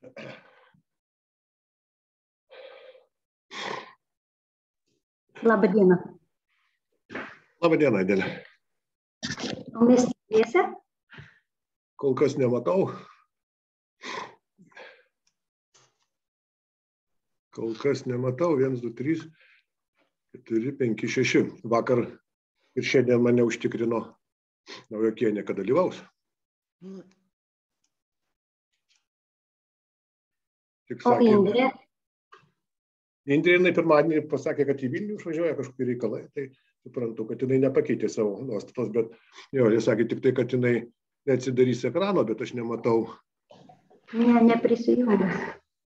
Labą dieną. Labą dieną, Adelė. O mes dviese? Kol kas nematau. Kol kas nematau. 1, 2, 3, 4, 5, 6. Vakar ir šiandien mane užtikrino Naujokienė, kad dalyvaus. Tik O sakė, Indrė? Indrė jinai pirmadienį pasakė, kad į Vilnių išvažiuoja kažkokie reikalai. Tai suprantu, kad jinai nepakeitė savo nuostatos, bet jo, jis sakė tik tai, kad jinai neatsidarys ekrano, bet aš nematau. Ne, neprisijungęs.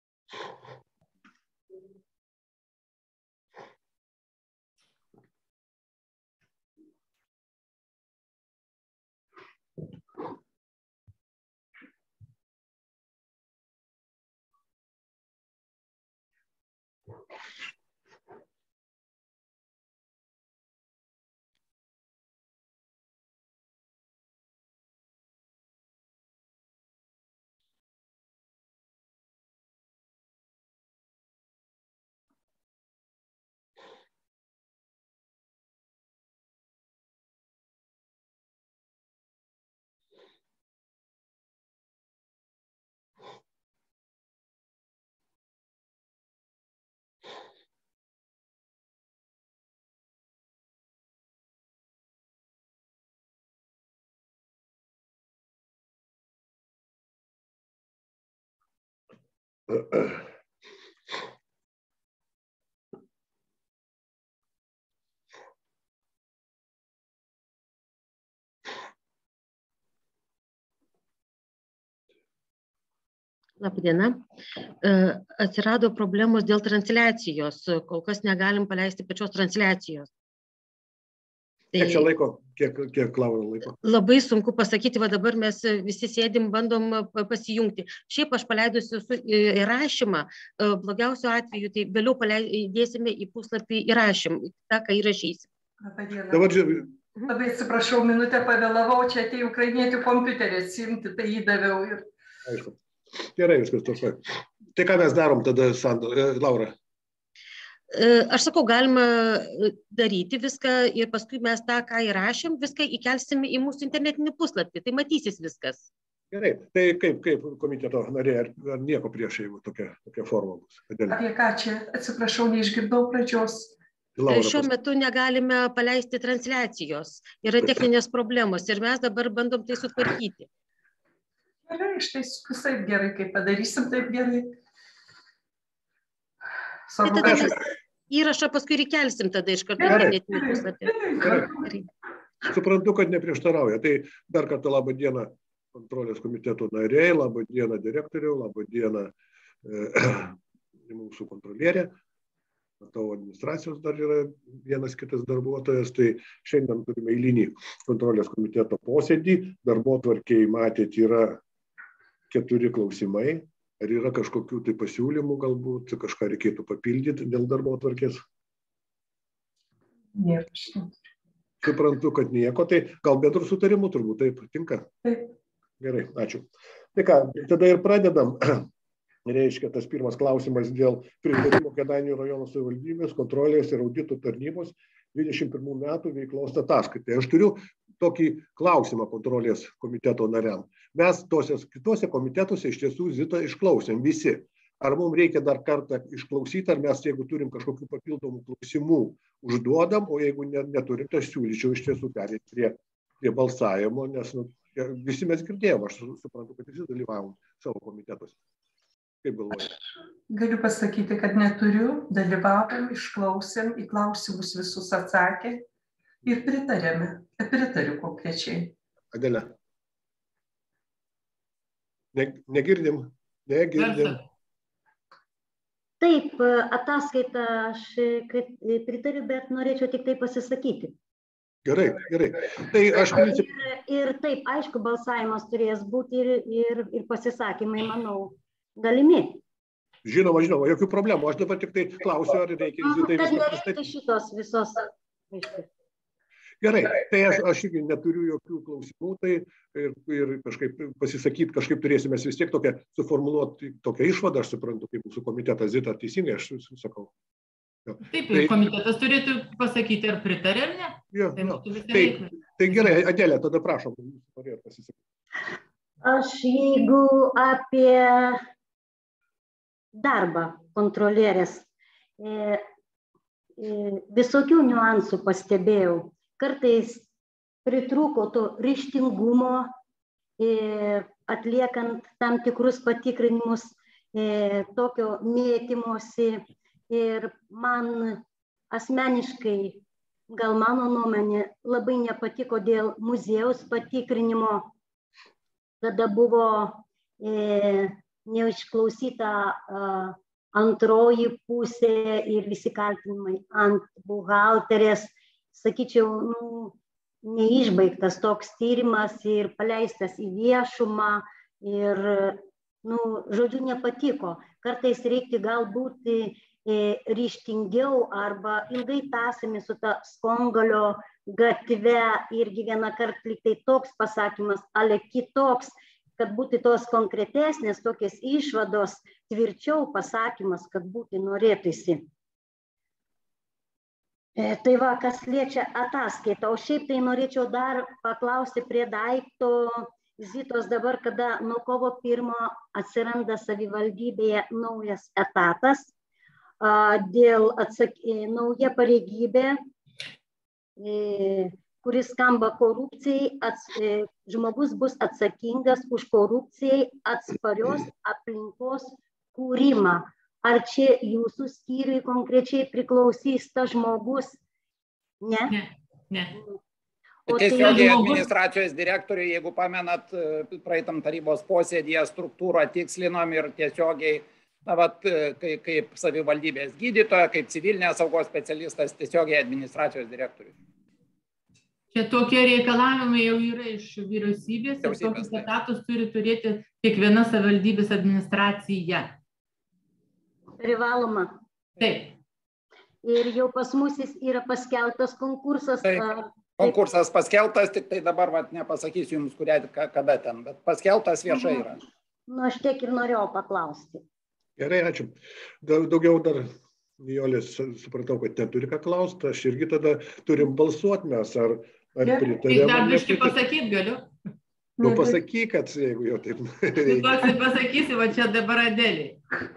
Labadiena. Atsirado problemos dėl transliacijos. Kol kas negalim paleisti pačios transliacijos. Kiek čia laiko? Kiek Laura laiko? Labai sunku pasakyti, va dabar mes visi sėdim, bandom pasijungti. Šiaip aš paleidusiu įrašymą, blogiausio atveju, tai vėliau dėsime į puslapį įrašym, tą, ką įrašysim. Dabar Labai atsiprašau, minutę pavėlavau, čia atėjo ukrainietių kompiuterį atsimti, tai įdaviau ir... Aišku. Gerai, viskas tvarkoj. Tai ką mes darom tada, Laura? Aš sakau, galima daryti viską ir paskui mes tą, ką įrašėm, viską įkelsim į mūsų internetinį puslapį, tai matysis viskas. Gerai, tai kaip komiteto nariai, ar nieko prieš, jeigu tokia forma bus? Apie ką čia? Atsiprašau, neišgirdau pradžios. Šiuo metu negalime paleisti transliacijos, yra techninės problemos ir mes dabar bandom tai sutvarkyti. Gerai, štai visaip gerai, kaip padarysim, taip gerai. Tai tada įrašą paskui ir įkelsim tada iš karto internetinį puslapį. Suprantu, kad neprieštarauja. Tai dar kartą labą dieną kontrolės komiteto nariai, labą dieną direktoriau, labą dieną mūsų kontrolierė. Matau, administracijos dar yra vienas kitas darbuotojas. Tai šiandien turime eilinį kontrolės komiteto posėdį. Darbotvarkėje matėt yra 4 klausimai. Ar yra kažkokių tai pasiūlymų, galbūt kažką reikėtų papildyti dėl darbotvarkės? Nieko. Suprantu, kad nieko, tai gal bendrų sutarimų turbūt taip tinka? Taip. Gerai, ačiū. Tai ką, tada ir pradedam. Reiškia, tas pirmas klausimas dėl pritarimo Kėdainių rajono savivaldybės kontrolės ir audito tarnybos 21 metų veiklos ataskaitai. Aš turiu tokį klausimą kontrolės komiteto nariam. Mes kitose komitetuose iš tiesų Zitą išklausėm visi. Ar mums reikia dar kartą išklausyti, ar mes, jeigu turim kažkokių papildomų klausimų, užduodam, o jeigu neturim, tai aš siūlyčiau iš tiesų perėti prie balsavimo, nes visi mes girdėjom, aš suprantu, kad visi dalyvavom savo komitetuose. Kaip galvojate? Galiu pasakyti, kad neturiu, dalyvavom, išklausėm, į klausimus visus atsakė ir pritarėme. Pritariu konkrečiai. Adelė. Negirdim. Taip, ataskaitą aš pritariu, bet norėčiau tik tai pasisakyti. Gerai. Tai aš ir taip, aišku, balsavimas turės būti ir pasisakymai, manau, galimi. Žinoma, jokių problemų. Aš dabar tik tai klausiu, ar reikia Zitai viską pristatyti. Šitos visos. Gerai, tai aš irgi neturiu jokių klausimų, tai ir kažkaip pasisakyti, kažkaip turėsime vis tiek suformuluoti tokią išvadą, aš suprantu, kaip mūsų komitetas Zita, teisingai aš sakau. Jo. Taip, komitetas turėtų pasakyti, ar pritarė, ar ne? Jo, tai gerai, Adelė, tada prašom, norėjot pasisakyti. Aš jeigu apie darbą kontrolierės, visokių niuansų pastebėjau. Kartais pritrūko to ryžtingumo, atliekant tam tikrus patikrinimus, tokio mėtymosi. Ir man asmeniškai, gal mano nuomonė, labai nepatiko dėl muziejaus patikrinimo, kada buvo neišklausyta antroji pusė ir visi kaltinimai ant buhalterės. Sakyčiau, neišbaigtas toks tyrimas ir paleistas į viešumą ir, žodžiu, nepatiko. Kartais reikia galbūt ryžtingiau arba ilgai tąsami su ta Skongalio gatve irgi vieną kartą lyg tai toks pasakymas, ale kitoks, kad būtų tos konkretesnės tokios išvados, tvirčiau pasakymas, kad būtų norėtųsi. Tai va, kas liečia ataskaitą, o šiaip tai norėčiau dar paklausti prie daikto Zitos dabar, kada nuo kovo 1 atsiranda savivaldybėje naujas etatas, dėl nauja pareigybė, kuris skamba korupcijai, žmogus bus atsakingas už korupcijai atsparios aplinkos kūrimą. Ar čia jūsų skyriui konkrečiai priklausys tas žmogus? Ne? Ne. Tiesiogiai administracijos direktoriui, jeigu pamenat, praeitam tarybos posėdėje struktūrą tikslinom ir tiesiogiai, kaip savivaldybės gydytoja, kaip civilinės saugos specialistas, tiesiogiai administracijos direktoriui. Čia tokie reikalavimai jau yra iš vyriausybės ir tokius etatus turi turėti kiekviena savivaldybės administracija. Privaloma. Taip. Ir jau pas mus yra paskelbtas konkursas. Taip. Konkursas paskelbtas, tik tai dabar nepasakysiu jums, kada ten, bet paskelbtas viešai yra. Aš tiek ir norėjau paklausti. Gerai, ačiū. Daugiau dar, Nijolės, supratau, kad neturi ką klausti, aš irgi tada turim balsuoti mes, ar pritarėm. Tai dar biškį pasakyti galiu. Pasakyk, kad jeigu jau taip. Pasakysiu, va čia dabar Adelė.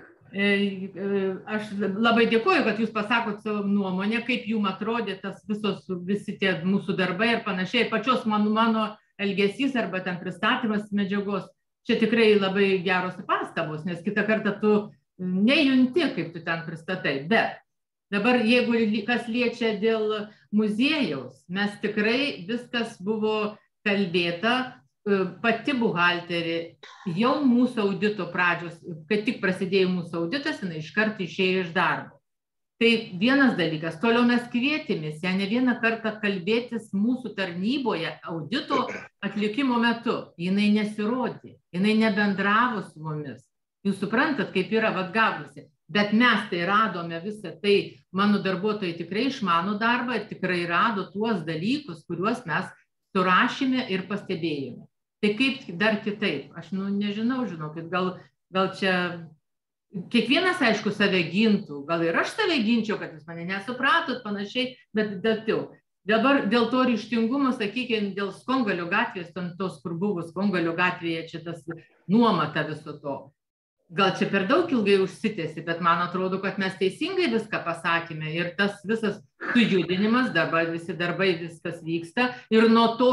Aš labai dėkoju, kad jūs pasakot savo nuomonę, kaip jums atrodė visi tie mūsų darbai ir panašiai. Pačios mano elgesys arba ten pristatymas medžiagos, čia tikrai labai geros pastabos, nes kitą kartą tu nejunti, kaip tu ten pristatai. Bet dabar, jeigu kas liečia dėl muziejaus, mes tikrai viskas buvo kalbėta. Pati buhalterė jau mūsų audito pradžios, kai tik prasidėjo mūsų auditas, jinai iškart išėjo iš darbo. Tai vienas dalykas, toliau mes kvietėmės ją ne vieną kartą kalbėtis mūsų tarnyboje audito atlikimo metu. Jinai nesirodė, jinai nebendravo su mumis. Jūs suprantat, kaip yra gavusi. Bet mes tai radome visą tai, mano darbuotojai tikrai išmano darbą ir tikrai rado tuos dalykus, kuriuos mes surašėme ir pastebėjome. Tai kaip dar kitaip? Aš nežinau, žinokit, gal čia kiekvienas, aišku, save gintų, gal ir aš save ginčiau, kad jūs mane nesupratot panašiai, bet dabar dėl to ryžtingumo, sakykime, dėl Skongalio gatvės, tos, kur buvo Skongalio gatvėje, čia tas nuomata viso to. Gal čia per daug ilgai užsitęsi, bet man atrodo, kad mes teisingai viską pasakėme ir tas visas sujudinimas, dabar visi darbai, viskas vyksta ir nuo to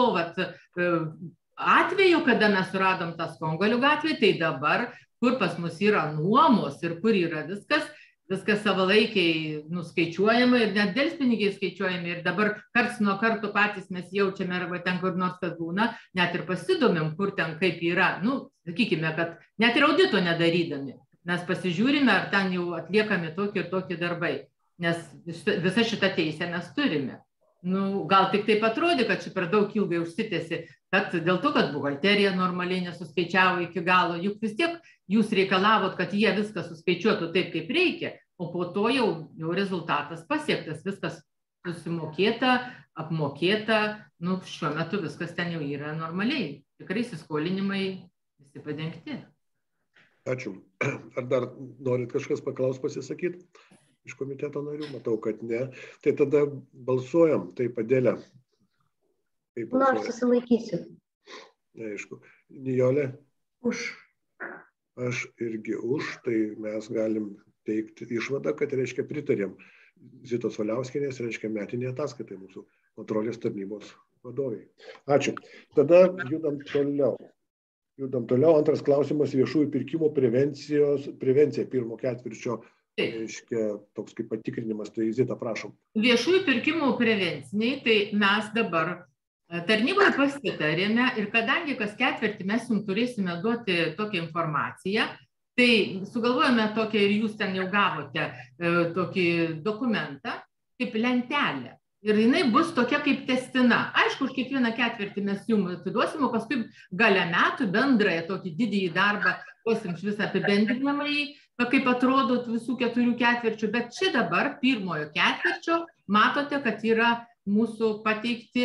atveju, kada mes suradom tą Skongalio gatvę, tai dabar, kur pas mus yra nuomos ir kur yra viskas savalaikiai nuskaičiuojama ir net delspinigiai skaičiuojami ir dabar karts nuo karto patys mes jaučiame arba ten kur nors kas būna, net ir pasidomim, kur ten kaip yra, sakykime, kad net ir audito nedarydami, mes pasižiūrime, ar ten jau atliekami tokie ir tokie darbai, nes visą šitą teisę mes turime. Gal tik taip atrodė, kad čia per daug ilgai užsitęsi, kad dėl to, kad buhalterija normaliai nesuskaičiavo iki galo, juk vis tiek jūs reikalavot, kad jie viską suskaičiuotų taip, kaip reikia, o po to jau rezultatas pasiektas, viskas susimokėta, apmokėta, nu, šiuo metu viskas ten jau yra normaliai. Tikrai įsiskolinimai visi padengti. Ačiū. Ar dar norit kažkas pasisakyti iš komiteto narių? Matau, kad ne. Tai tada balsuojam. Tai Padėlė. Nu, aš susilaikysiu. Aišku. Nijolė? Už. Aš irgi už. Tai mes galim teikti išvadą, kad reiškia pritarėm Zitos Valiauskienės, reiškia metinė ataskaitai mūsų kontrolės tarnybos vadovai. Ačiū. Tada judam toliau. Antras klausimas, viešųjų pirkimų prevencija pirmo ketvirčio, reiškia toks kaip patikrinimas. Tai Zita, prašom. Viešųjų pirkimų prevenciniai, tai mes dabar tarnyboje pasitarėme ir kadangi kas ketvirtį mes jums turėsime duoti tokią informaciją, tai sugalvojame tokią ir jūs ten jau gavote tokį dokumentą kaip lentelę. Ir jinai bus tokia kaip testina. Aišku, už kiekvieną ketvirtį mes jums atiduosim, o paskui gale metų bendrąją tokį didįjį darbą duosim visą apibendrinamąjį, kaip atrodo visų 4 ketvirčių. Bet čia dabar pirmojo ketvirčio matote, kad yra mūsų pateikti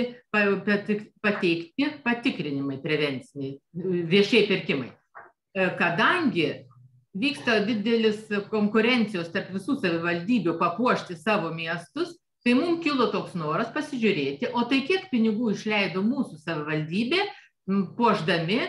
patikrinimai prevenciniai, viešiai pirkimai. Kadangi vyksta didelis konkurencijos tarp visų savivaldybių papuošti savo miestus, tai mums kilo toks noras pasižiūrėti, o tai kiek pinigų išleido mūsų savivaldybė, puošdami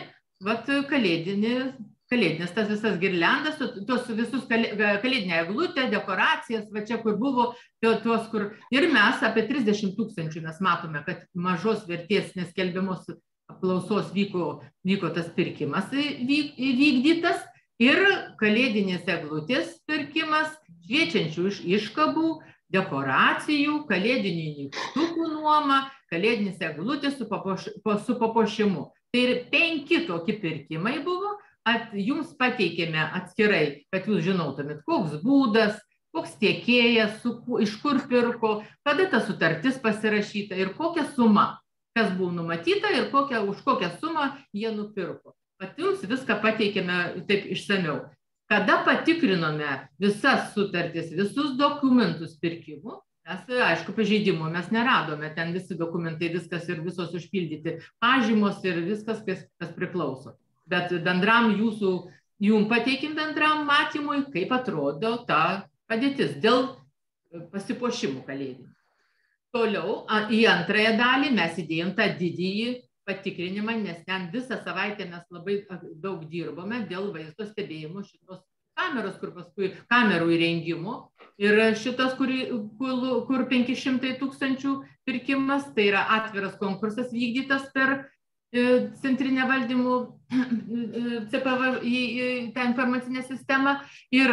kalėdinės tas visas girliandas, tos visus kalėdinę eglutę, dekoracijas, va čia kur buvo, tos kur ir mes apie 30 000 mes matome, kad mažos vertės neskelbiamos apklausos vyko tas pirkimas įvykdytas ir kalėdinės eglutės pirkimas, šviečiančių iškabų, dekoracijų, kalėdinių nykštukų nuoma, kalėdinis eglutės su papuošimu. Tai ir 5 tokie pirkimai buvo, jums pateikėme atskirai, kad jūs žinotumėt, koks būdas, koks tiekėjas, iš kur pirko, kada ta sutartis pasirašyta ir kokia suma, kas buvo numatyta ir už kokią sumą jie nupirko. Pat jums viską pateikėme taip išsamiau. Kada patikrinome visas sutartis, visus dokumentus pirkimų, mes, aišku, pažeidimų mes neradome, ten visi dokumentai, viskas ir visos užpildyti, pažymos ir viskas, kas priklauso. Bet bendram jums pateikim bendram matymui, kaip atrodo ta padėtis dėl pasipuošimų kalėdinių. Toliau, į antrąją dalį mes įdėjom tą didįjį patikrinimą, nes ten visą savaitę mes labai daug dirbome dėl vaizdo stebėjimo šitos kameros, kur paskui kamerų įrengimo ir šitas, kur 500 000 pirkimas, tai yra atviras konkursas vykdytas per centrinę valdymų CPV į tą informacinę sistemą ir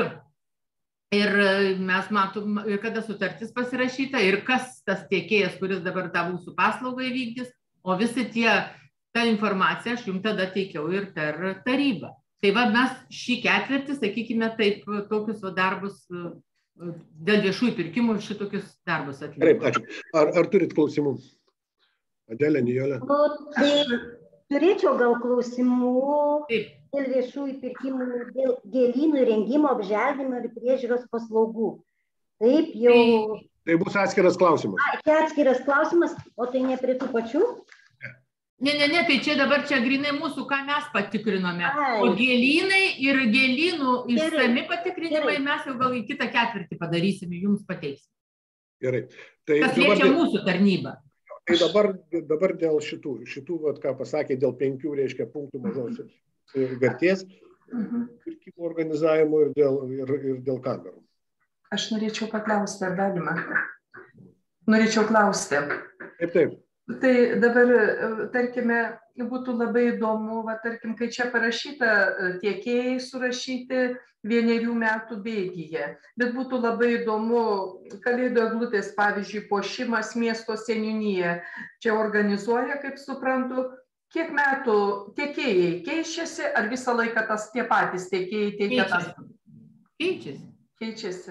mes matom, kada sutartis pasirašyta ir kas tas tiekėjas, kuris dabar tą mūsų paslaugą įvykdys. O visi ta informacija aš jums tada teikiau ir per tarybą. Tai va mes šį ketvirtį, sakykime, taip, tokius darbus dėl viešųjų pirkimų šitokius darbus atlikti. Taip, ačiū. Ar turit klausimų? Adėlė, Nijolė? Tai turėčiau gal klausimų dėl viešųjų pirkimų, dėl gėlynų įrengimo, apželdinimo ir priežiūros paslaugų. Taip jau... Tai bus atskiras klausimas. Atskiras klausimas, o tai ne prie tų pačių? Ne, tai čia dabar grinai mūsų, ką mes patikrinome. O gėlynai ir gėlynų išsami patikrinimai mes jau gal į kitą ketvirtį padarysime, jums pateiksim. Gerai. Kas liečia mūsų tarnybą. Tai dabar dėl šitų ką pasakė, dėl 5, reiškia, punktų mažos vertės, pirkimų organizavimo ir dėl kamerų. Aš norėčiau paklausti, ar galima? Norėčiau klausti. Taip. Tai dabar, tarkime, būtų labai įdomu, tarkim, kai čia parašyta tiekėjai surašyti 1 metų bėgyje, bet būtų labai įdomu kalėdų eglutės, pavyzdžiui, puošimas miesto seniūnyje. Čia organizuoja, kaip suprantu, kiek metų tiekėjai keičiasi, ar visą laiką tie patys tiekėjai teikia tas? Keičiasi.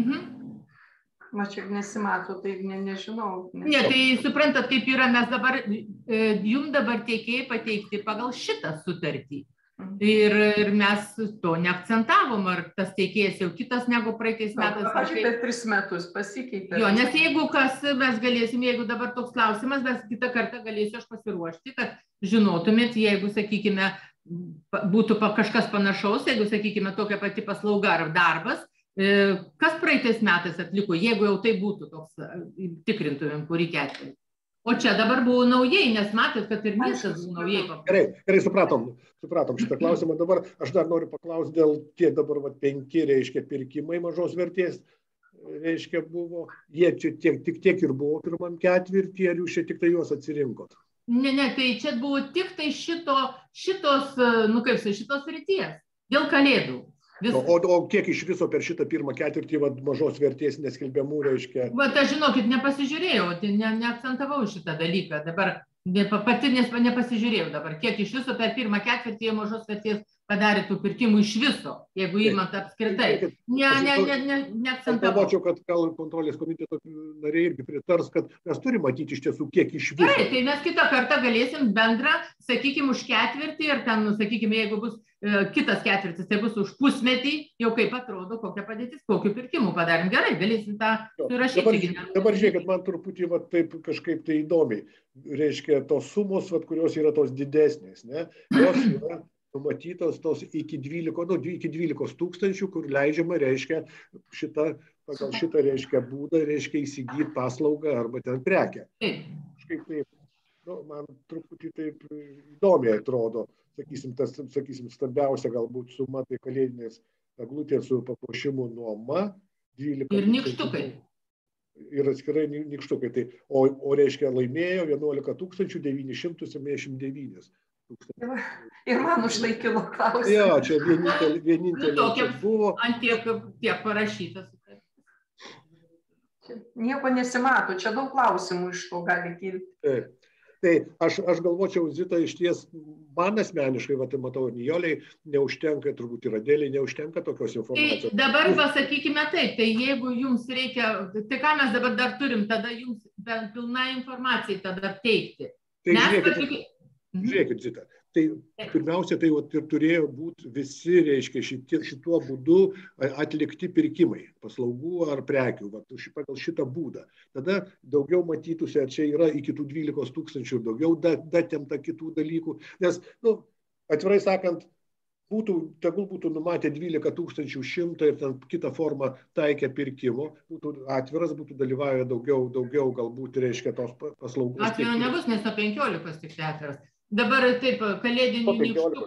Čia nesimato, tai nežinau. Ne, tai suprantat, kaip yra, mes dabar, jums dabar tiekėjai pateikti pagal šitą sutartį. Ir mes to neakcentavom, ar tas teikėjas jau kitas negu praeitais metais. Pavyzdžiui, per 3 metus pasikeitė. Jo, nes jeigu kas, mes galėsim, jeigu dabar toks klausimas, mes kitą kartą galėsiu aš pasiruošti, kad žinotumėt, jeigu, sakykime, būtų kažkas panašaus, jeigu, sakykime, tokia pati paslauga ar darbas, kas praeitais metais atliko, jeigu jau tai būtų toks, tikrintumėm, kurį ketvirtį. O čia dabar buvo naujai, nes matėt, kad ir miestas buvo naujai. Gerai, supratom šitą klausimą. Dabar aš dar noriu paklausti dėl tie dabar 5, reiškia, pirkimai mažos vertės, reiškia, buvo. Jie čia tik tiek ir buvo pirmam ketvirtį, ar jūs čia tik tai juos atsirinkot? Ne, tai čia buvo tik tai šitos ryties, dėl kalėdų. O kiek iš viso per šitą pirmą ketvirtį mažos vertės neskelbiamų, reiškia? Aš žinokit, nepasižiūrėjau, neakcentavau šitą dalyką. Dabar pati nepasižiūrėjau dabar, kiek iš viso per pirmą ketvirtį mažos vertės padarė tų pirkimų iš viso, jeigu įmant apskritai. Neakcentavau. Galvočiau, kad gal kontrolės komiteto nariai irgi pritars, kad mes turime matyti iš tiesų, kiek iš viso. Gerai, tai mes kitą kartą galėsim bendrą, sakykime, už ketvirtį ir ten, sakykime, jeigu bus kitas ketvirtis, tai bus už pusmetį, jau kaip atrodo, kokia padėtis, kokiu pirkimu padarėm. Gerai, galėsim tą surašyti. Dabar žiūrėkit, man truputį taip kažkaip tai įdomiai. Reiškia, tos sumos, kurios yra tos didesnės, ne? Jos yra numatytos tos iki 12 tūkstančių, kur leidžiama, reiškia, pagal šitą, reiškia, būdą, reiškia, įsigyti paslaugą arba ten prekę. Kažkaip taip, man truputį taip įdomiai atrodo, sakysim, stambiausia galbūt suma, tai kalėdinės eglutės su papuošimu nuoma, 12 ir nykštukai. Ir atskirai nykštukai. Tai, o reiškia, laimėjo 11 979. Ir man užlaikilo klausimą. Jo, čia vienintelė buvo. Ant tiek parašytas. Nieko nesimato, čia daug klausimų iš to gali kilti. Tai aš galvočiau, Zita, iš ties, man asmeniškai, tai matau, Nijoliai neužtenka, turbūt ir Adėlei neužtenka tokios informacijos. Tai dabar pasakykime taip, tai jeigu jums reikia, tai ką mes dabar dar turim, tada jums pilna informacija tada teikti. Tai žiūrėkit, Zita, tai pirmiausia, tai ir turėjo būti visi, reiškia, šituo būdu atlikti pirkimai, paslaugų ar prekių, pagal šitą būdą. Tada daugiau matytųsi, ar čia yra iki tų 12 tūkstančių, daugiau datemta kitų dalykų, nes, atvirai sakant, tegul būtų numatę 12 100 ir ten kitą formą taikę pirkimo, būtų atviras, būtų dalyvavę daugiau galbūt, reiškia, tos paslaugos. Atveju nebus, nes nuo 15 tik atviras. Dabar taip, kalėdinių nykštukų.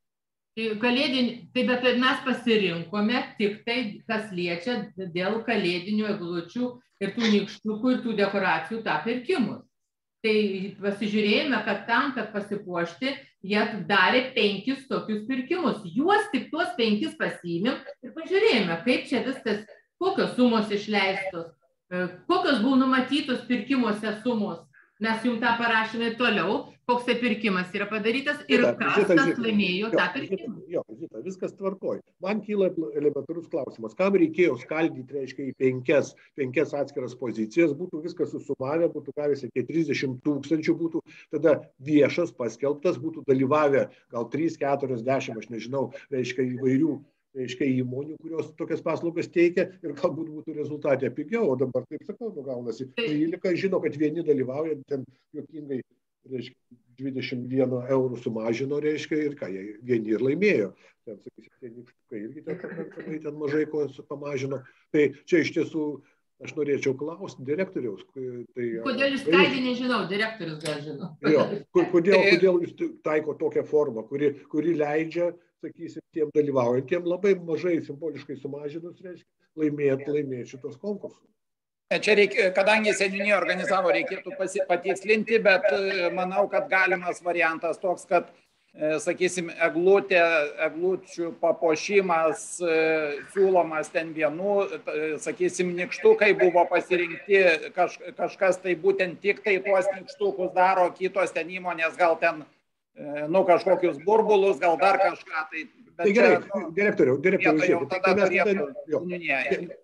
Bet mes pasirinkome tik tai, kas liečia dėl kalėdinių eglučių ir tų nykštukų ir tų dekoracijų tą pirkimus. Tai pasižiūrėjome, kad tam, kad pasipuošti, jie darė 5 tokius pirkimus. Juos tik tuos 5 pasiėmėm ir pažiūrėjome, kaip čia viskas, kokios sumos išleistos, kokios buvo numatytos pirkimuose sumos. Mes jums tą parašėme toliau, koks tai pirkimas yra padarytas ir kas laimėjo tą pirkimą. Jo, Zita, viskas tvarkoj. Man kyla elementarus klausimas, kam reikėjo skaldyti, reiškia, į 5 atskiras pozicijas, būtų viskas susumavę, būtų gavęs apie 30 tūkstančių, būtų tada viešas, paskelbtas, būtų dalyvavę gal 3, 4, 10, aš nežinau, reiškia, įvairių įmonių, kurios tokias paslaugas teikia ir galbūt būtų rezultatė pigiau, o dabar taip sakau, gaunasi. 13 žino, kad vieni dalyvauja, ten juokingai, reiškia, 21 eurų sumažino, reiškia, ir ką, jie vieni ir laimėjo. Ten, sakysim, tie nykštukai irgi ten mažai ko pamažino. Tai čia iš tiesų, aš norėčiau klausti direktoriaus. Kodėl jūs skaidį nežinau, direktorius gal žino. Jo, kodėl jūs taiko tokią formą, kuri leidžia, sakysim, tiem dalyvaujantiem labai mažai simboliškai sumažinus, reiškia, laimėti šitos konkursus. Čia kadangi seniūnija organizavo, reikėtų patikslinti, bet manau, kad galimas variantas toks, kad, sakysim, eglučių papuošimas siūlomas ten vienų, sakysim, nykštukai buvo pasirinkti, kažkas tai būtent tik tai tuos nykštukus daro, kitos ten įmonės gal ten kažkokius burbulus, gal dar kažką. Tai gerai, direktoriau,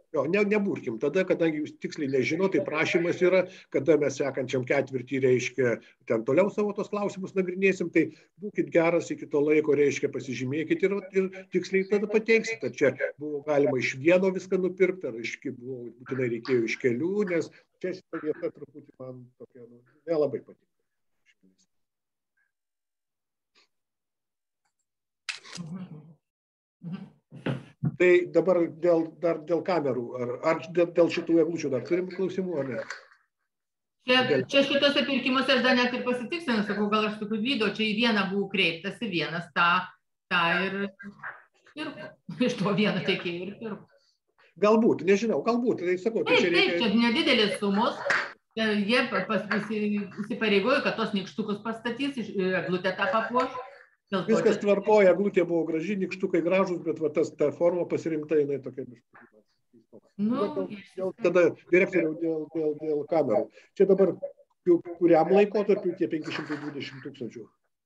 Jo, neburkim. Tada, kadangi jūs tiksliai nežino, tai prašymas yra, kada mes sekančiam ketvirtį, reiškia, ten toliau savo tos klausimus nagrinėsim, tai būkit geras iki to laiko, reiškia, pasižymėkit ir tiksliai tada pateiksit. Ar čia buvo galima iš vieno viską nupirkti, ar būtinai reikėjo iš kelių, nes čia šitą vietą truputį man tokia, nelabai patinka. Tai dabar dėl kamerų, ar dėl šitų eglučių dar turim klausimų, ar ne? Čia šitose pirkimuose aš dar net ir pasitiksinu, sakau, gal aš tokiu vydo, čia į vieną buvau kreiptasi, vienas tą ir iš to vieną tiekėjų ir pirkau. Galbūt, nežinau, galbūt, tai sakau. Taip, čia nedidelės sumos, jie įsipareigojo, kad tos nykštukus pastatys, eglutę tą papuoš. Viskas tvarkoja, eglutė buvo graži, nykštukai gražus, bet va, ta forma pasirinkta, jinai tokia tada direktoriau dėl kamerų. Čia dabar kuriam laikotarpiu tie 520 000?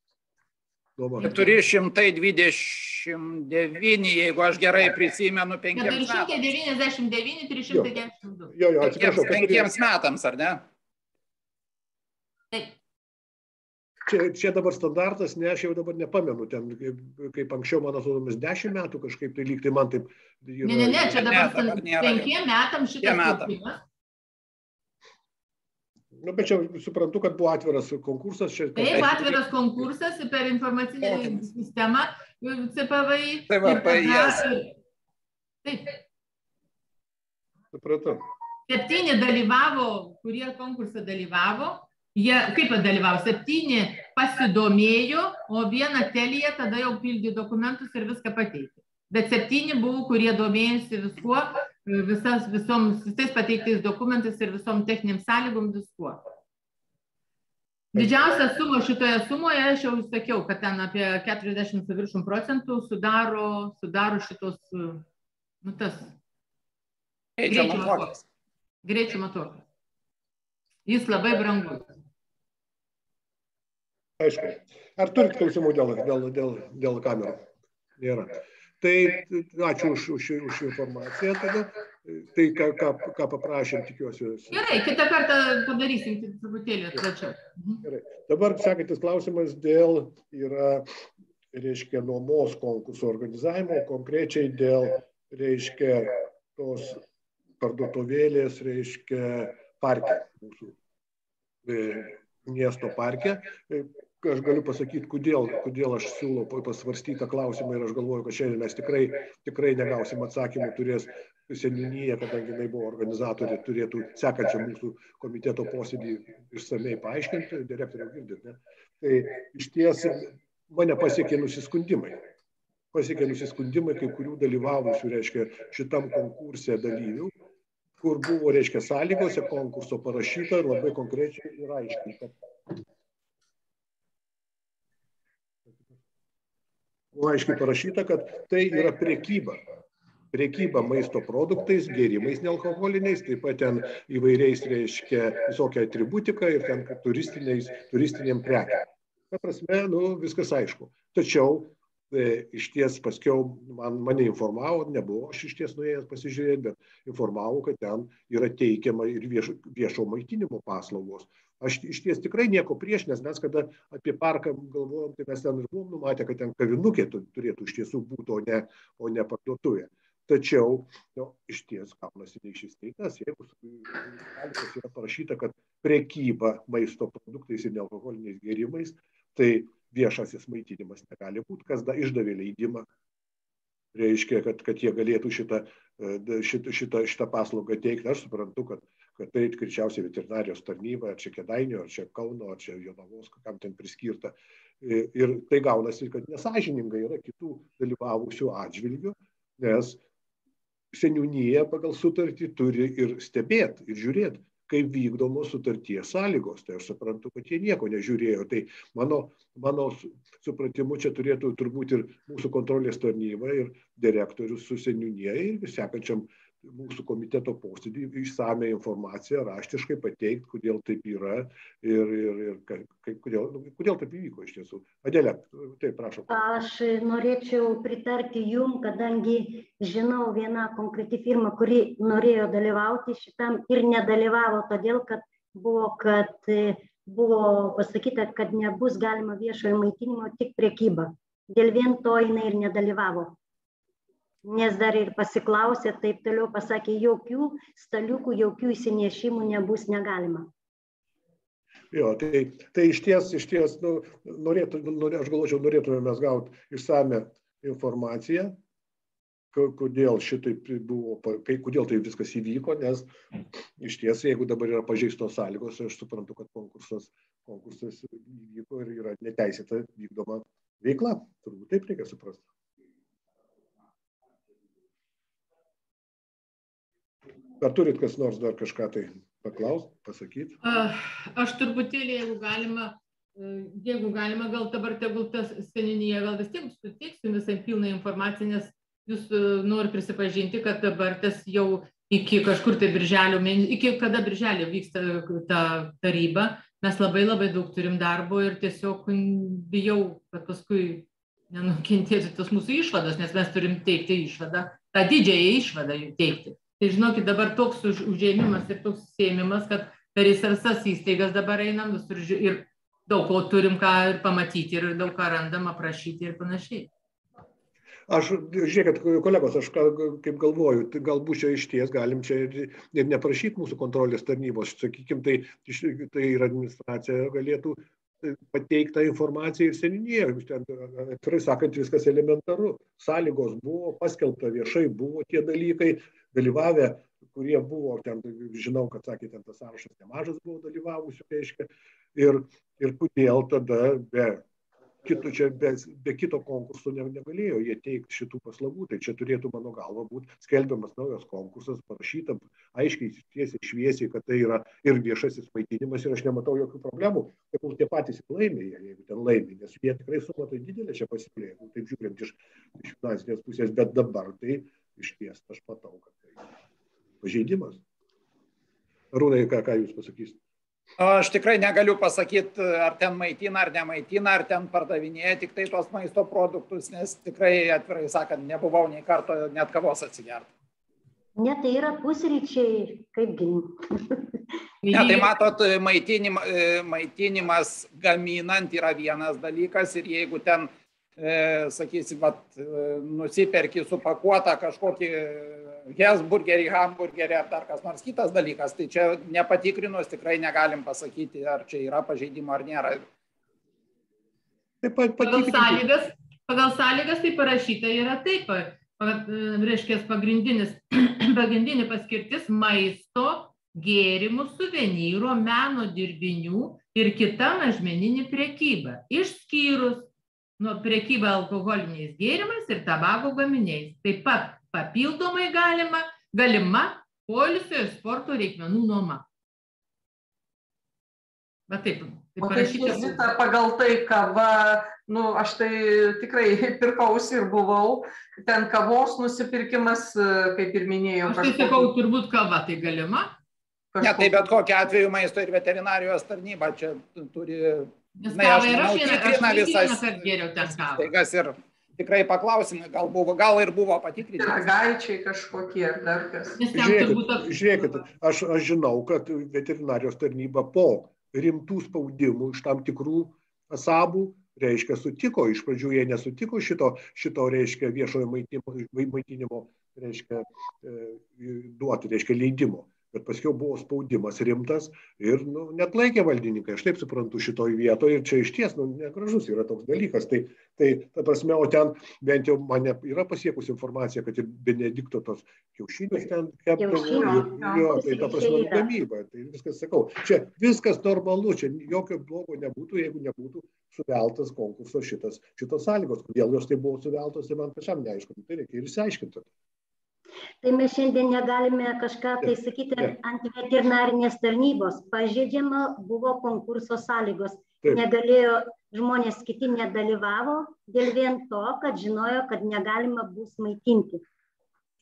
429, jeigu aš gerai prisimenu, 5 metams. 499, 392. Jo, atsiprašau. 5 metams, ar ne? Taip. Čia dabar standartas, ne, aš jau dabar nepamenu, ten, kaip anksčiau, man atrodo, 10 metų kažkaip, tai lyg tai man taip... Ne, čia dabar 5 metams šitas pirkimas. Nu, bet čia suprantu, kad buvo atviras konkursas. Taip, atviras konkursas per informacinę sistemą CPVI. Taip. Supratau. 7 dalyvavo, kurie konkursą dalyvavo. Jie, kaip dalyvavo, 7 pasidomėjo, o 1 Telija tada jau pildė dokumentus ir viską pateikė. Bet 7 buvo, kurie domėjosi viskuo, visais pateiktais dokumentais ir visom techniniam sąlygom viskuo. Didžiausia suma šitoje sumoje, aš jau sakiau, kad ten apie 40% sudaro šitos, tas greičio matuoklis. Jis labai brangus. Aišku. Ar turit klausimų dėl kamerų? Nėra. Tai ačiū už informaciją tada. Tai ką paprašėm, tikiuosi. Gerai, kitą kartą padarysim truputėlį plačiau. Gerai. Dabar sekantis klausimas yra, reiškia, nuomos konkurso organizavimo, konkrečiai dėl, reiškia, tos parduotuvėlės, reiškia, parke, mūsų miesto parke. Aš galiu pasakyti, kodėl aš siūlau pasvarstyti tą klausimą ir aš galvoju, kad šiandien mes tikrai negausim atsakymų, turės seniūnija, kadangi jinai buvo organizatorė, turėtų sekančią mūsų komiteto posėdį išsamei paaiškinti, direktoriau girdit, ne? Tai iš ties mane pasiekė nusiskundimai. Kai kurių dalyvavusių, reiškia, šitam konkurse dalyvių, kur buvo, reiškia, sąlygose konkurso parašyta labai konkrečiai ir aiškiai, kad buvo aiškiai parašyta, kad tai yra prekyba maisto produktais, gėrimais nealkoholiniais, taip pat ten įvairiais, reiškia, visokia atributika ir ten turistiniam prekiam. Ta prasme, viskas aišku. Tačiau iš ties paskiau mane informavo, nebuvo aš iš ties nuėjęs pasižiūrėti, bet informavo, kad ten yra teikiama ir viešo maitinimo paslaugos. Aš iš ties tikrai nieko prieš, nes mes kada apie parką galvojom, tai mes ten ir buvom numatę, kad ten kavinukė turėtų iš tiesų būti, o ne parduotuvė. Tačiau iš ties gaunasi neišis teikas, jeigu sąlygos yra parašyta, kad prekyba maisto produktais ir nealkoholiniais gėrimais, tai viešasis maitinimas negali būti, kas išdavė leidimą. Reiškia, kad jie galėtų šitą paslaugą teikti. Aš suprantu, kad tai greičiausiai veterinarijos tarnyba, ar čia Kėdainių, ar čia Kauno, ar čia Jonavos, kam ten priskirta. Ir tai gaunasi, kad nesąžiningai yra kitų dalyvavusių atžvilgių, nes seniūnija pagal sutartį turi ir stebėti, ir žiūrėti, kaip vykdomos sutarties sąlygos. Tai aš suprantu, kad jie nieko nežiūrėjo. Tai mano supratimu čia turėtų turbūt ir mūsų kontrolės tarnyba, ir direktorius su seniūnija, ir sekančiam mūsų komiteto posėdį išsamią informaciją, raštiškai pateikti, kodėl taip yra ir kodėl taip įvyko iš tiesų. Adelė, taip, prašom. Aš norėčiau pritarti jum, kadangi žinau vieną konkretį firmą, kuri norėjo dalyvauti šitam ir nedalyvavo, todėl, kad buvo pasakyta, kad nebus galima viešojo maitinimo, tik prekyba. Dėl vien to jinai ir nedalyvavo. Nes dar ir pasiklausė, taip toliau pasakė, jokių staliukų, jokių įsinešimų nebus negalima. Jo, tai iš ties, aš galvočiau, norėtume mes gauti išsame informaciją, kodėl šitaip buvo, kodėl tai viskas įvyko, nes iš ties, jeigu dabar yra pažeistos sąlygos, aš suprantu, kad konkursas įvyko ir yra neteisėta vykdoma veikla. Turbūt taip reikia suprasti. Ar turit kas nors dar kažką tai paklausti, pasakyti? Aš truputėlį, jeigu galima, gal dabar tegul tas seniūnija, gal vis tiek suteiksiu visai pilną informaciją, nes jūs nori prisipažinti, kad dabar tas jau iki kažkur tai birželio mėnesio, iki kada birželio vyksta ta taryba, mes labai daug turim darbo ir tiesiog bijau, kad paskui nenukentėtų tos mūsų išvados, nes mes turim teikti išvadą, tą didžiąją išvadą teikti. Tai žinokit, dabar toks užėmimas ir toks sėmimas, kad per visas įstaigas dabar einam visur ir daug ko turim ką ir pamatyti ir daug ką randam aprašyti ir panašiai. Žiūrėkit, kolegos, aš kaip galvoju, galbūt čia išties galim čia ir neprašyti mūsų kontrolės tarnybos, sakykim, tai ir administracija galėtų pateikti tą informaciją ir seniūnija. Atvirai sakant, viskas elementaru. Sąlygos buvo, paskelbta viešai buvo tie dalykai, dalyvavę, kurie buvo, ten žinau, kad sakė, ten tas sąrašas nemažas buvo dalyvavusių, reiškia, ir kodėl tada be kito konkurso negalėjo jie teikti šitų paslaugų. Tai čia turėtų, mano galva, būti skelbiamas naujas konkursas, parašyta aiškiai, tiesiai, šviesiai, kad tai yra ir viešasis maitinimas ir aš nematau jokių problemų. Tai tie patys laimė, jeigu ten laimė, nes jie tikrai suma tai didelė čia pasiūlė, jeigu taip žiūrint iš finansinės pusės, bet dabar tai iš ties aš matau, kad tai pažeidimas. Arūnai, ką jūs pasakysite? Aš tikrai negaliu pasakyti, ar ten maitina, ar nemaitina, ar ten pardavinėja tik tai tos maisto produktus, nes tikrai, atvirai sakant, nebuvau nei karto net kavos atsigerti. Ne, tai yra pusryčiai, kaipgi. Ne, tai matot, maitinimas gaminant yra vienas dalykas ir jeigu ten, sakysim, nusiperki supakuotą kažkokį Hesburgerį, hamburgerį ar dar kas nors kitas dalykas, tai čia nepatikrinus tikrai negalim pasakyti, ar čia yra pažeidimo ar nėra. Pagal sąlygas tai parašyta yra taip, reiškia pagrindinė paskirtis maisto, gėrimų, suvenyrų, meno dirbinių ir kita mažmeninė prekyba, išskyrus nuo prekyba alkoholiniais gėrimais ir tabako gaminiais. Taip pat papildomai galima poilsio ir sporto reikmenų nuoma. Bet taip parašyta. Pagal tai kava, aš tai tikrai pirkausi ir buvau, ten kavos nusipirkimas, kaip ir minėjau. Aš tai sakau, turbūt kava tai galima. Ne, tai bet kokiu atveju maisto ir veterinarijos tarnyba čia turi... Nes kava ir aš tikrina visas įstaigas ir tikrai paklausimai, gal ir buvo patikrinti. Ragaičiai kažkokie ar dar kas. Žiūrėkit, aš žinau, kad veterinarijos tarnyba po rimtų spaudimų iš tam tikrų asabų, reiškia, sutiko, iš pradžių jie nesutiko šito reiškia, viešojo maitinimo, reiškia, duoti, reiškia, leidimo. Bet paskiau buvo spaudimas rimtas ir net laikė valdininkai, aš taip suprantu šitoj vietoje ir čia iš ties negražus yra toks dalykas. Tai ta prasme, o ten bent jau mane yra pasiekusi informacija, kad ir Benedikto tos kiaušinius ten kepdavo, tai ta prasme gamyba. Tai viskas, sakau, čia viskas normalu, čia jokio blogo nebūtų, jeigu nebūtų suveltas konkurso šitos sąlygos. Kodėl jos tai buvo suveltos, tai man pačiam neaišku, tai reikia ir išsiaiškinti. Tai mes šiandien negalime kažką tai sakyti antiveterinarinės tarnybos. Pažeidžiama buvo konkurso sąlygos. Negalėjo, žmonės kiti nedalyvavo dėl vien to, kad žinojo, kad negalima bus maitinti.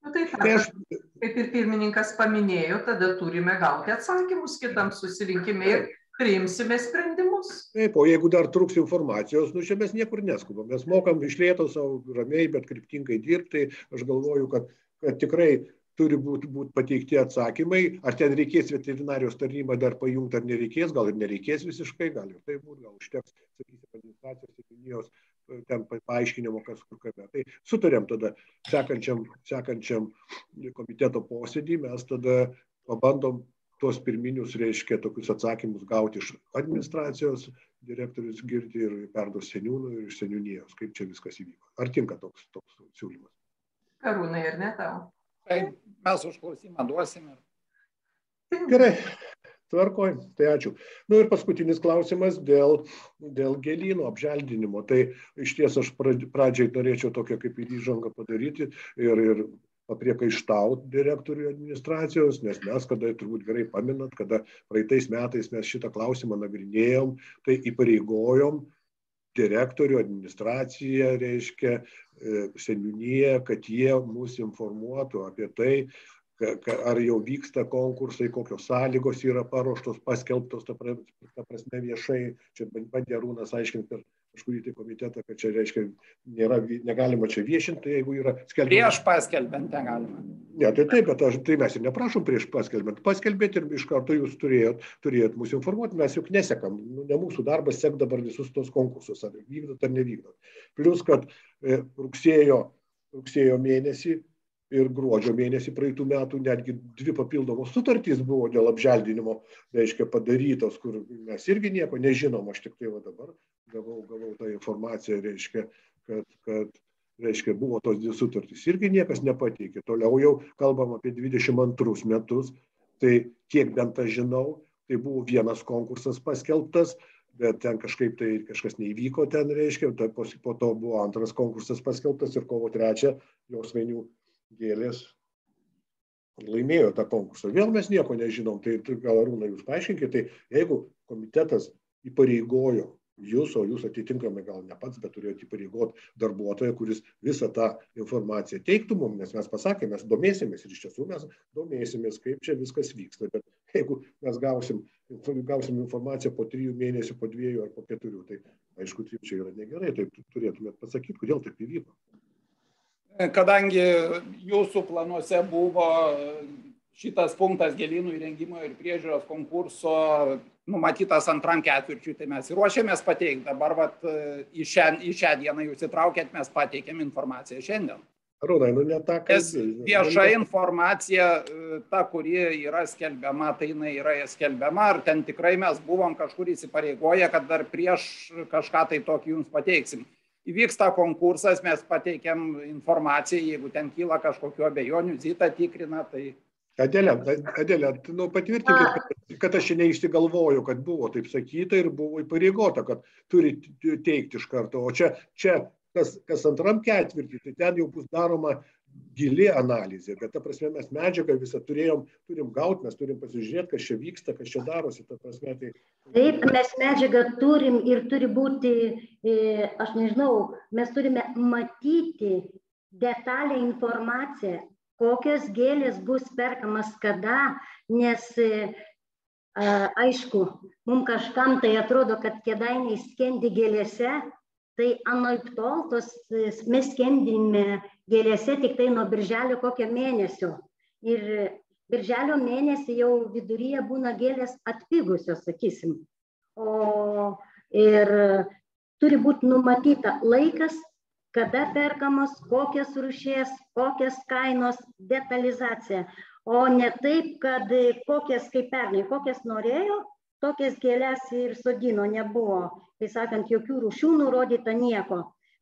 Tai kaip ir pirmininkas paminėjo, tada turime gauti atsakymus kitam susirinkime ir priimsime sprendimus. Taip, o jeigu dar trūks informacijos, čia mes niekur neskubam. Mes mokam iš lėto savo ramiai, bet kryptingai dirbti. Aš galvoju, kad tikrai turi būti pateikti atsakymai. Ar ten reikės veterinarijos tarnybą dar pajungti, ar nereikės, gal ir nereikės visiškai, gal ir tai būtų, gal užteks, sakysim, administracijos ir linijos ten paaiškinimo, kas kur kame. Tai sutarėm tada sekančiam komiteto posėdį, mes tada pabandom tuos pirminius, reiškia, tokius atsakymus gauti iš administracijos, direktorius girdi ir perduos seniūnų ir iš seniūnijos, kaip čia viskas įvyko. Ar tinka toks siūlymas? Karūnai, ar ne tau? Tai mes užklausimą duosime. Gerai, tvarkoj, tai ačiū. Ir paskutinis klausimas dėl gėlynų apželdinimo. Tai iš ties aš pradžiai norėčiau tokią kaip ir įžangą padaryti ir papriekaištauti direktorių administracijos, nes mes, kada turbūt gerai paminat, kada praeitais metais mes šitą klausimą nagrinėjom, tai įpareigojom direktorių administraciją, reiškia seniūniją, kad jie mus informuotų apie tai, ar jau vyksta konkursai, kokios sąlygos yra paruoštos, paskelbtos, ta prasme viešai. Čia bandė Arūnas aiškinti per kažkurį tai komitetą, kad čia reiškia negalima čia viešinti, jeigu yra skelbiama. Prieš paskelbent negalima. Ne, tai taip, bet tai mes ir neprašom prieš paskelbent. Paskelbėt ir iš karto jūs turėjot mūsų informuoti, mes juk nesekam. Ne mūsų darbas sek dabar visus tos konkursus, ar vykdot ar nevykdot. Plius, kad rugsėjo mėnesį ir gruodžio mėnesį praeitų metų netgi 2 papildomos sutartys buvo dėl apželdinimo, reiškia, padarytos, kur mes irgi nieko nežinom, aš tik tai dabar gavau tą informaciją, reiškia, kad reiškia, buvo tos 2 sutartys, irgi niekas nepateikė. Toliau jau kalbam apie 22 metus, tai kiek bent aš žinau, tai buvo vienas konkursas paskelbtas, bet ten kažkas neįvyko ten, reiškia, po to buvo antras konkursas paskelbtas ir kovo 3 Josvainių gėlės laimėjo tą konkursą. Vėl mes nieko nežinom, tai gal Arūnai jūs paaiškinkite, tai jeigu komitetas įpareigojo jūs, o jūs atitinkamai gal ne pats, bet turėjote įpareigoti darbuotoją, kuris visą tą informaciją teiktų mums, nes mes pasakėme, mes domėsimės ir iš tiesų mes domėsimės, kaip čia viskas vyksta, bet jeigu mes gausim informaciją po 3 mėnesių, po 2 ar po 4, tai aišku, tai čia yra negerai, tai turėtumėt pasakyti, kodėl taip įvyko. Kadangi jūsų planuose buvo šitas punktas gėlynų įrengimo ir priežiūros konkurso numatytas antram ketvirčiui, tai mes ruošiamės pateikti. Dabar į šią dieną jūs įtraukėt, mes pateikėm informaciją šiandien. Arūnai, ne tą kalbė. Vieša informacija, ta, kuri yra skelbiama, tai jinai yra skelbiama, ar ten tikrai mes buvom kažkur įsipareigoję, kad dar prieš kažką tai tokį jums pateiksim. Įvyksta konkursas, mes pateikiam informaciją, jeigu ten kyla kažkokių abejonių, Zita tikrina, tai... Adelė, patvirtinkit, kad aš čia neišsigalvoju, kad buvo taip sakyta ir buvo įpareigota, kad turi teikti iš karto. O čia kas antram ketvirtį, tai ten jau bus daroma gili analizė, bet ta prasme mes medžiagą visą turim gauti, mes turim pasižiūrėti, kas čia vyksta, kas čia darosi, ta prasme tai... Taip, mes medžiagą turim ir turi būti, aš nežinau, mes turime matyti detalę informaciją, kokios gėlės bus perkamas kada, nes aišku, mums kažkam tai atrodo, kad Kėdainiai skendi gėlėse, tai anaiptol mes skendime gėlėse tik tai nuo birželio kokio mėnesio. Ir birželio mėnesį jau viduryje būna gėlės atpigusios, sakysim. Ir turi būti numatyta laikas, kada perkamos, kokias rūšies, kokias kainos, detalizacija. O ne taip, kad kokias kaip pernai, kokias norėjo, tokias gėlės ir sodino nebuvo. Tai sakant, jokių rūšių nurodyta nieko.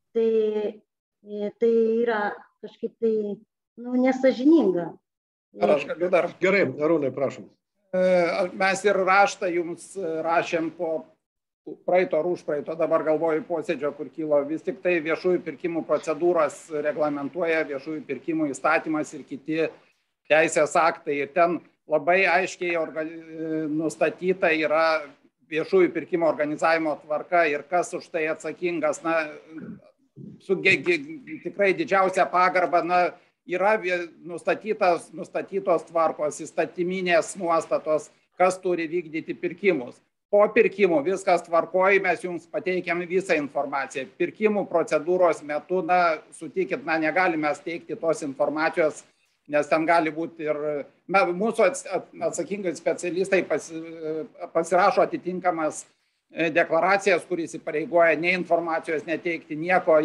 Tai yra kažkaip tai nesąžininga. Ar aš galiu dar? Gerai, Arūnai, prašom. Mes ir raštą jums rašėm po praeito ar užpraeito, dabar galvoju posėdžio, kur kilo vis tik tai viešųjų pirkimų procedūras reglamentuoja viešųjų pirkimų įstatymas ir kiti teisės aktai. Ir ten labai aiškiai nustatyta yra viešųjų pirkimo organizavimo tvarka ir kas už tai atsakingas. Na, su tikrai didžiausia pagarba, yra nustatytos tvarkos, įstatyminės nuostatos, kas turi vykdyti pirkimus. Po pirkimų viskas tvarkoja, mes jums pateikiam visą informaciją. Pirkimų procedūros metu, sutikit, negalime steigti tos informacijos, nes ten gali būti ir mūsų atsakingai specialistai pasirašo atitinkamas deklaracijas, kuris įpareigoja nei informacijos neteikti nieko.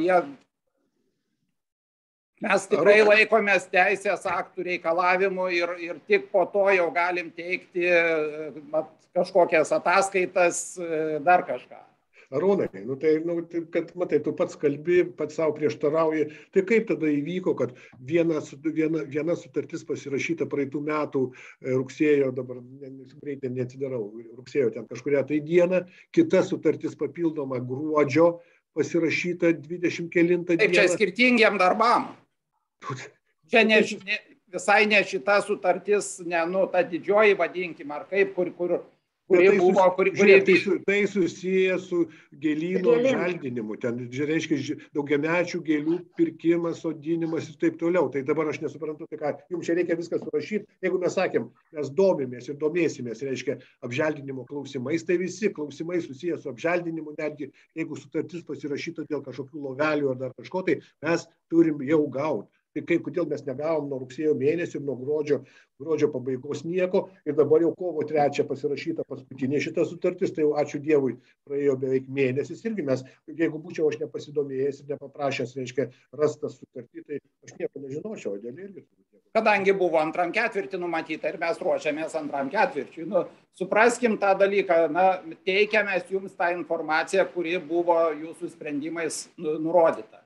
Mes tikrai laikomės teisės aktų reikalavimų ir tik po to jau galim teikti kažkokias ataskaitas, dar kažką. Arūnai, kad matai, tu pats kalbi, pats savo prieštarauji, tai kaip tada įvyko, kad viena sutartis pasirašyta praeitų metų rugsėjo, dabar greitai neatsidarau, rugsėjo ten kažkuria tai diena, kita sutartis papildoma gruodžio pasirašyta 20 kelintą dieną. Taip, čia skirtingiem darbam. Čia visai ne šita sutartis, ta didžioji vadinkim, ar kaip, kuri buvo. Tai susiję su gėlynų apželdinimu, ten reiškia daugiamečių gėlių pirkimas, sodinimas ir taip toliau. Tai dabar aš nesuprantu, tai ką, jums čia reikia viską surašyti. Jeigu mes sakėm, mes domimės ir domėsimės, reiškia, apželdinimo klausimais, tai visi klausimai susiję su apželdinimu, netgi jeigu sutartis pasirašyta dėl kažkokių lovelių ar dar kažko, tai mes turim jau gauti. Tai kodėl mes negavom nuo rugsėjo mėnesio, nuo gruodžio pabaigos nieko ir dabar jau kovo 3 pasirašyta paskutinė šita sutartis, tai jau ačiū Dievui praėjo beveik mėnesis irgi mes, jeigu būčiau aš nepasidomėjęs ir nepaprašęs, reiškia, rastas sutartį, tai aš nieko nežinočiau, dėl irgi. Kadangi buvo antram ketvirtį numatyta ir mes ruošiamės antram ketvirčiui, supraskim tą dalyką, teikiamės jums tą informaciją, kuri buvo jūsų sprendimais nurodyta.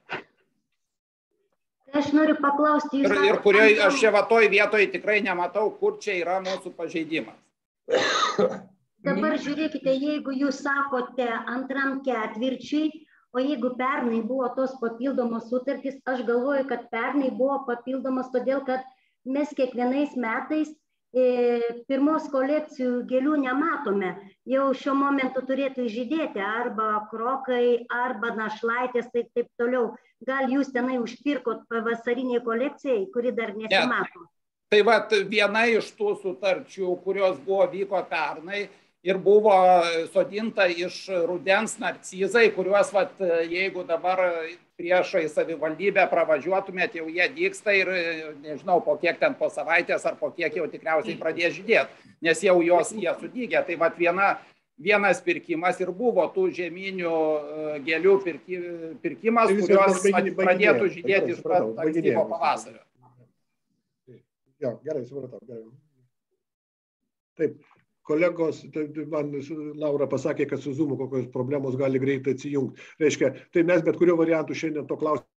Aš noriu paklausti jūs. Ir kurioje aš čia toj vietoje tikrai nematau, kur čia yra mūsų pažeidimas. Dabar žiūrėkite, jeigu jūs sakote antram ketvirčiui, o jeigu pernai buvo tos papildomos sutartys, aš galvoju, kad pernai buvo papildomos todėl, kad mes kiekvienais metais pirmos kolekcijų gėlių nematome. Jau šiuo momentu turėtų žydėti arba krokai, arba našlaitės, taip toliau. Gal jūs tenai užpirkot pavasariniai kolekcijai, kuri dar nesimato? Tai viena iš tų sutarčių, kurios vyko pernai ir buvo sodinta iš rudens narcizai, kuriuos, jeigu dabar priešai savivaldybę pravažiuotumėt, jau jie dygsta ir nežinau, po kiek ten po savaitės ar po kiek jau tikriausiai pradės žydėti, nes jau jie sudygė. Tai vienas pirkimas ir buvo tų žieminių gėlių pirkimas, kurios pradėtų žydėti iš pat ankstyvo pavasario. Gerai, supratau. Taip, kolegos, man Laura pasakė, kad su Zoomu kokios problemos gali greitai atsijungti. Reiškia, tai mes bet kurio variantų šiandien to klausimo